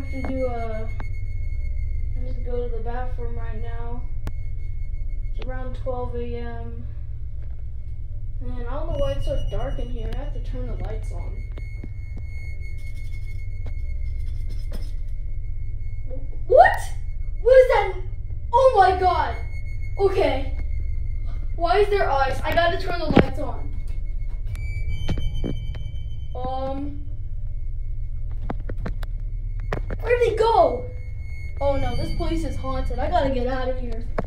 have to do a... I'm just go to the bathroom right now. It's around 12 a.m. Man, I don't know why it's so dark in here. I have to turn the lights on. What? What is that? Oh my god! Okay. Why is there ice? I gotta turn the lights on. Where'd he go? Oh no, this place is haunted. I gotta get out of here.